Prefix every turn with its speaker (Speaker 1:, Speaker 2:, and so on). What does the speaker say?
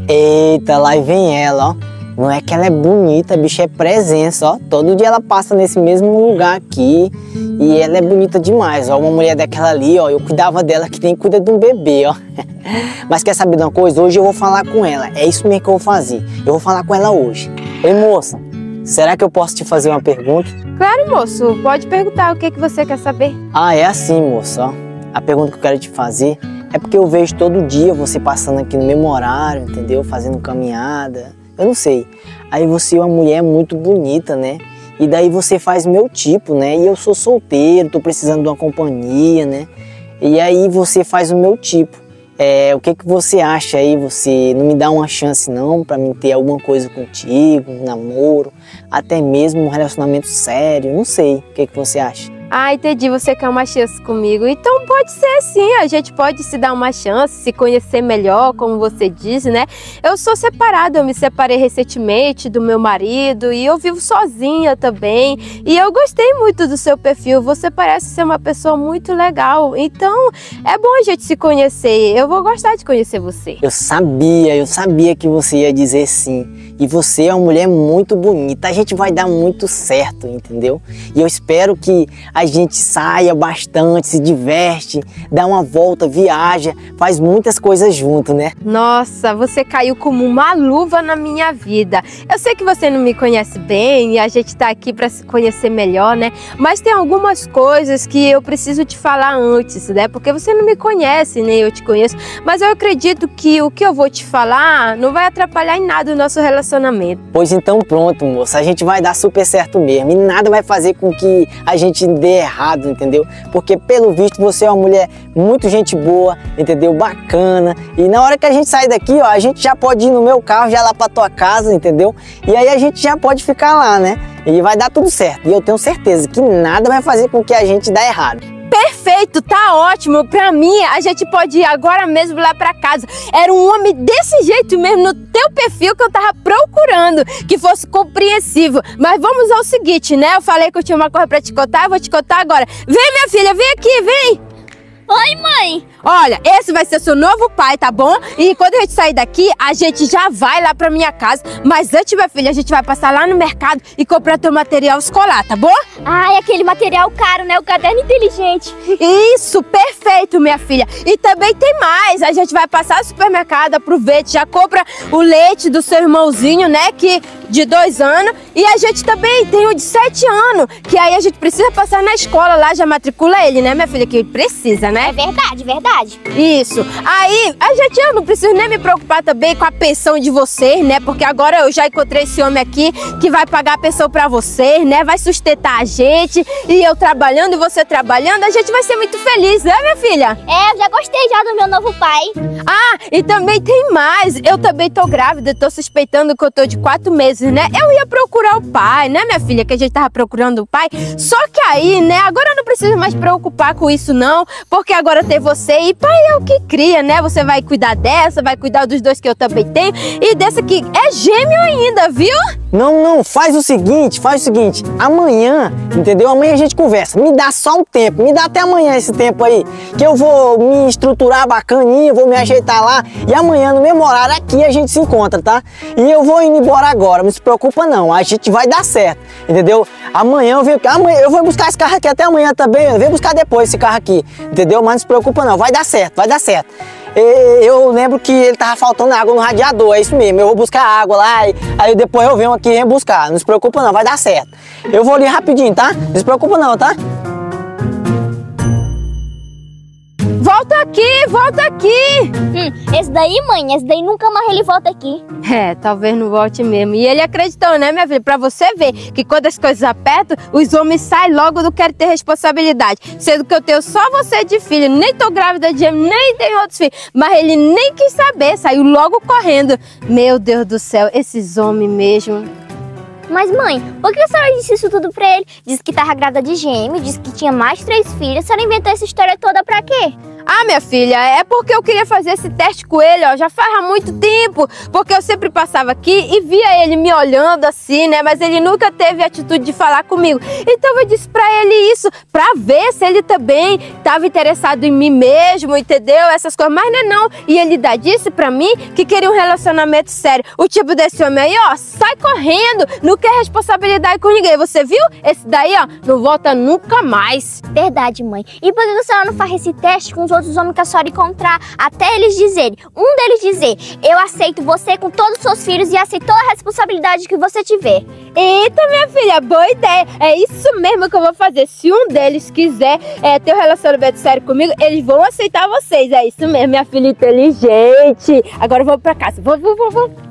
Speaker 1: Eita, lá vem ela, ó. Não é que ela é bonita, bicho, é presença, ó. Todo dia ela passa nesse mesmo lugar aqui e ela é bonita demais, ó. Uma mulher daquela ali, ó, eu cuidava dela que nem cuida de um bebê, ó. Mas quer saber de uma coisa? Hoje eu vou falar com ela, é isso mesmo que eu vou fazer. Eu vou falar com ela hoje. Ei, moça, será que eu posso te fazer uma pergunta?
Speaker 2: Claro, moço, pode perguntar o que você quer saber.
Speaker 1: Ah, é assim, moça, ó. A pergunta que eu quero te fazer é porque eu vejo todo dia você passando aqui no mesmo horário, entendeu? Fazendo caminhada. Eu não sei, aí você é uma mulher muito bonita, né? E daí você faz meu tipo, né? E eu sou solteiro, tô precisando de uma companhia, né? E aí você faz o meu tipo. O que você acha aí? Você não me dá uma chance não pra mim ter alguma coisa contigo, um namoro, até mesmo um relacionamento sério, não sei. O que você acha?
Speaker 2: Ah, entendi, você quer uma chance comigo. Então pode ser sim, a gente pode se dar uma chance, se conhecer melhor, como você disse, né? Eu sou separada, eu me separei recentemente do meu marido e eu vivo sozinha também. E eu gostei muito do seu perfil, você parece ser uma pessoa muito legal. Então é bom a gente se conhecer, eu vou gostar de conhecer você.
Speaker 1: Eu sabia que você ia dizer sim. E você é uma mulher muito bonita, a gente vai dar muito certo, entendeu? E eu espero que a gente saia bastante, se diverte, dá uma volta, viaja, faz muitas coisas junto, né?
Speaker 2: Nossa, você caiu como uma luva na minha vida. Eu sei que você não me conhece bem e a gente tá aqui para se conhecer melhor, né? Mas tem algumas coisas que eu preciso te falar antes, né? Porque você não me conhece, nem eu te conheço. Mas eu acredito que o que eu vou te falar não vai atrapalhar em nada o nosso relacionamento.
Speaker 1: Pois então pronto, moça, a gente vai dar super certo mesmo e nada vai fazer com que a gente dê errado, entendeu? Porque pelo visto você é uma mulher muito gente boa, entendeu? Bacana, e na hora que a gente sair daqui, ó, a gente já pode ir no meu carro, já lá pra tua casa, entendeu? E aí a gente já pode ficar lá, né? E vai dar tudo certo, e eu tenho certeza que nada vai fazer com que a gente dê errado.
Speaker 2: Perfeito, tá ótimo. Pra mim, a gente pode ir agora mesmo lá pra casa. Era um homem desse jeito mesmo, no teu perfil que eu tava procurando, que fosse compreensivo. Mas vamos ao seguinte, né? Eu falei que eu tinha uma coisa pra te contar, eu vou te contar agora. Vem, minha filha, vem aqui, vem!
Speaker 3: Oi, mãe!
Speaker 2: Olha, esse vai ser seu novo pai, tá bom? E quando a gente sair daqui, a gente já vai lá pra minha casa. Mas antes, minha filha, a gente vai passar lá no mercado e comprar teu material escolar, tá bom?
Speaker 3: Ai, aquele material caro, né? O caderno inteligente.
Speaker 2: Isso, perfeito, minha filha. E também tem mais. A gente vai passar no supermercado, aproveita, já compra o leite do seu irmãozinho, né? Que de 2 anos. E a gente também tem o de 7 anos. Que aí a gente precisa passar na escola lá, já matricula ele, né, minha filha? Que precisa, né?
Speaker 3: É verdade, verdade.
Speaker 2: Isso. Aí, eu não preciso nem me preocupar também com a pensão de vocês, né? Porque agora eu já encontrei esse homem aqui que vai pagar a pensão pra vocês, né? Vai sustentar a gente. E eu trabalhando e você trabalhando, a gente vai ser muito feliz, né, minha filha?
Speaker 3: É, eu já gostei já do meu novo pai.
Speaker 2: Ah, e também tem mais. Eu também tô grávida, tô suspeitando que eu tô de 4 meses, né? Eu ia procurar o pai, né, minha filha? Que a gente tava procurando o pai. Só que aí, né, agora eu não preciso mais preocupar com isso, não. Porque agora tem você e pai é o que cria, né? Você vai cuidar dessa, vai cuidar dos 2 que eu também tenho. E dessa aqui é gêmeo ainda, viu?
Speaker 1: Não, faz o seguinte, amanhã, entendeu? Amanhã a gente conversa, me dá só um tempo, me dá até amanhã esse tempo aí, que eu vou me estruturar bacaninha, vou me ajeitar lá, e amanhã no mesmo horário aqui a gente se encontra, tá? E eu vou indo embora agora, não se preocupa não, a gente vai dar certo, entendeu? Amanhã eu vou buscar esse carro aqui até amanhã também, eu venho buscar depois esse carro aqui, entendeu? Mas não se preocupa não, vai dar certo, vai dar certo. Eu lembro que ele tava faltando água no radiador, é isso mesmo, eu vou buscar água lá, e aí depois eu venho aqui buscar, não se preocupa não, vai dar certo. Eu vou ali rapidinho, tá? Não se preocupa não, tá?
Speaker 2: Volta aqui, volta aqui!
Speaker 3: Esse daí, mãe, esse daí nunca mais ele volta aqui.
Speaker 2: É, talvez não volte mesmo. E ele acreditou, né, minha filha? Pra você ver que quando as coisas apertam, os homens saem logo do querer ter responsabilidade. Sendo que eu tenho só você de filho, nem tô grávida de gêmeo, nem tenho outros filhos. Mas ele nem quis saber, saiu logo correndo. Meu Deus do céu, esses homens mesmo.
Speaker 3: Mas mãe, por que a senhora disse isso tudo pra ele? Disse que tava grávida de gêmeo, disse que tinha mais 3 filhas. A senhora inventou essa história toda pra quê?
Speaker 2: Ah, minha filha, é porque eu queria fazer esse teste com ele, ó, já faz há muito tempo, porque eu sempre passava aqui e via ele me olhando assim, né, mas ele nunca teve a atitude de falar comigo. Então eu disse pra ele isso, pra ver se ele também tava interessado em mim mesmo, entendeu? Essas coisas, mas não. E ele disse pra mim que queria um relacionamento sério. O tipo desse homem aí, ó, sai correndo, não quer responsabilidade com ninguém. Você viu? Esse daí, ó, não volta nunca mais.
Speaker 3: Verdade, mãe. E por que a senhora não faz esse teste com os outros homens que a senhora encontrar, até eles dizerem, um deles dizer, eu aceito você com todos os seus filhos e aceito toda a responsabilidade que você tiver.
Speaker 2: Eita, minha filha, boa ideia. É isso mesmo que eu vou fazer. Se um deles quiser ter um relacionamento sério comigo, eles vão aceitar vocês. É isso mesmo, minha filha inteligente. Agora eu vou pra casa. Vou.